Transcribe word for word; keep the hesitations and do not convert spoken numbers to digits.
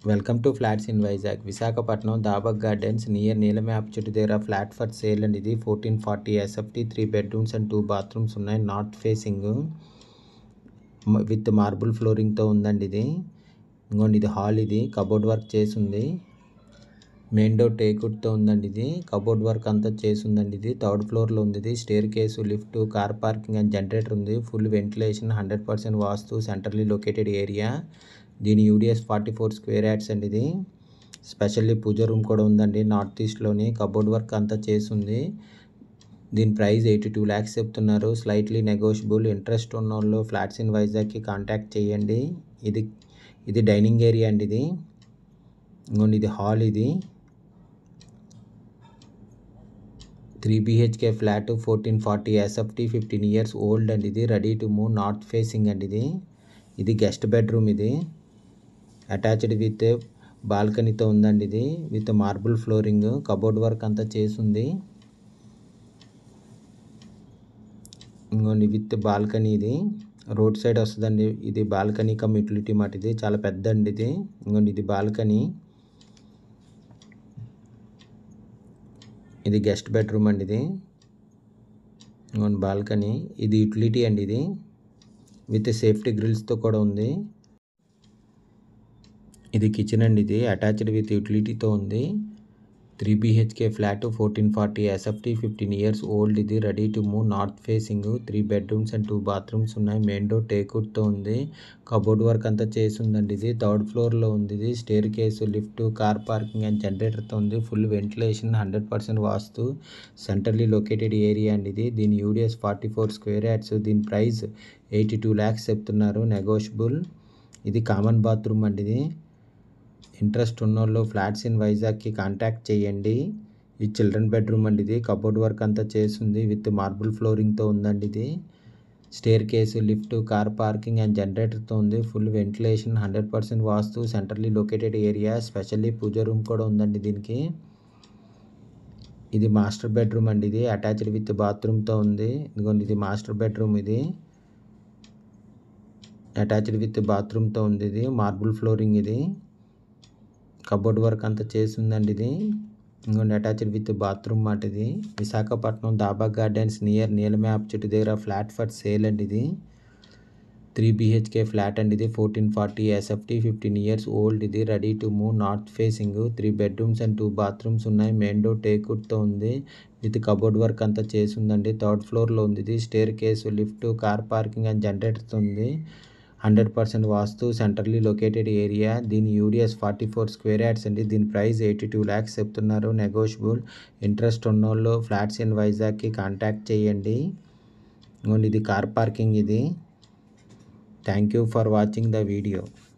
Welcome to flats in Vizag. Visakhapatnam Daba Gardens near నీలమే ఆప్చుట్ దగ్గర ఫ్లాట్ ఫర్ సేల్ అండి. ఇది fourteen forty SFT, three bedrooms and two bathrooms ఉన్నాయి. నార్త్ ఫేసింగ్ విత్ మార్బుల్ ఫ్లోరింగ్తో ఉందండి. ఇది ఇంకోండి, ఇది హాల్. ఇది కబోర్డ్ వర్క్ చేసి ఉంది. మెయిన్ డోర్ టేకుడ్తో ఉందండి. ఇది కబోర్డ్ వర్క్ అంతా చేసి ఉందండి. ఇది థర్డ్ ఫ్లోర్లో ఉంది. ఇది staircase, lift, car parking and generator ఉంది. Full ventilation, hundred percent vastu, centrally located area. దీని UDS forty four square yards అండి. ఇది స్పెషల్లీ పూజ రూమ్ కూడా ఉందండి. నార్త్ ఈస్ట్లోని కబోర్డ్ వర్క్ అంతా చేసి ఉంది. దీని ప్రైస్ ఎయిటీ టూ ల్యాక్స్ చెప్తున్నారు. Slightly negotiable. ఇంట్రెస్ట్ ఉన్న వాళ్ళు ఫ్లాట్స్ ఇన్ వైజాగ్కి కాంటాక్ట్ చేయండి. ఇది ఇది డైనింగ్ ఏరియా అండి. ఇది ఇంకోండి, ఇది హాల్. ఇది three BHK flat, fourteen forty SFT, fifteen years old అండి. ఇది ready to move, north facing అండి. ఇది ఇది గెస్ట్ బెడ్రూమ్. ఇది అటాచ్డ్ విత్ బాల్కనీతో ఉందండి. ఇది with marble flooring, cupboard work అంతా చేసింది. ఇంకోండి, విత్ బాల్కనీ. ఇది రోడ్ సైడ్ వస్తుందండి. ఇది బాల్కనీ కమ్ యూటిలిటీ మాట. ఇది చాలా పెద్ద అండి. ఇది ఇంకోండి, ఇది బాల్కనీ. ఇది గెస్ట్ బెడ్రూమ్ అండి. ఇది ఇంకోండి బాల్కనీ. ఇది యూటిలిటీ అండి. ఇది విత్ సేఫ్టీ గ్రిల్స్తో కూడా ఉంది. ఇది కిచెన్ అండి. ఇది అటాచ్డ్ విత్ యూటిలిటీతో ఉంది. Three BHK flat, fourteen forty SFT, fifteen years old. ఇది ready to move, north facing, three bedrooms and two bathrooms ఉన్నాయి. మెయిన్ డోర్ టేకుడ్తో ఉంది. కబోర్డ్ వర్క్ అంతా చేసి ఉందండి. ఇది థర్డ్ ఫ్లోర్లో ఉంది. ఇది staircase, lift, car parking and జనరేటర్తో ఉంది. Full ventilation, hundred percent vastu, centrally located area అండి. ఇది దీని UDS forty four square yards. దీని ప్రైస్ ఎయిటీ టూ ల్యాక్స్ చెప్తున్నారు. నెగోషియబుల్. ఇది కామన్ బాత్రూమ్ అండి. ఇది ఇంట్రెస్ట్ ఉన్నోళ్ళు ఫ్లాట్స్ ఇన్ వైజాగ్కి కాంటాక్ట్ చేయండి. ఇది చిల్డ్రన్ బెడ్రూమ్ అండి. ఇది కబోర్డ్ వర్క్ అంతా చేసింది. విత్ మార్బుల్ ఫ్లోరింగ్తో ఉందండి. ఇది staircase, lift, car parking and జనరేటర్తో ఉంది. Full ventilation, hundred percent vastu, centrally located area. Specially puja room కూడా ఉందండి దీనికి. ఇది మాస్టర్ బెడ్రూమ్ అండి. ఇది అటాచ్డ్ విత్ బాత్రూమ్తో ఉంది. ఇదిగోండి, ఇది మాస్టర్ బెడ్రూమ్. ఇది అటాచ్డ్ విత్ బాత్రూమ్తో ఉంది. ఇది మార్బుల్ ఫ్లోరింగ్. ఇది కబోర్డ్ వర్క్ అంతా చేసి ఉందండి. ఇది ఇంకొండి, అటాచ్డ్ విత్ బాత్రూమ్ మాట. ఇది విశాఖపట్నం దాబక్ గార్డెన్స్ నియర్ నీలమే ఆప్చుట్ దగ్గర ఫ్లాట్ ఫర్ సేల్ అండి. ఇది త్రీ బిహెచ్కే ఫ్లాట్ అండి. ఇది fourteen forty SFT, fifteen years old. ఇది ready to move, north facing, three bedrooms and two bathrooms ఉన్నాయి. మెయిన్ డోర్ టేకుడ్తో ఉంది. విత్ కబోర్డ్ వర్క్ అంతా చేసి ఉందండి. థర్డ్ ఫ్లోర్లో ఉంది. ఇది staircase, lift, car parking and జనరేటర్తో ఉంది. Hundred percent vastu, centrally located area. దీని UDS forty four square yards అండి. దీని ప్రైస్ ఎయిటీ టూ ల్యాక్స్ చెప్తున్నారు. నెగోషియబుల్. ఇంట్రెస్ట్ ఉన్నోళ్ళు ఫ్లాట్స్ ఇన్ వైజాగ్కి కాంటాక్ట్ చేయండి. ఇంకోండి, ఇది కార్ పార్కింగ్. ఇది thank you for watching the video.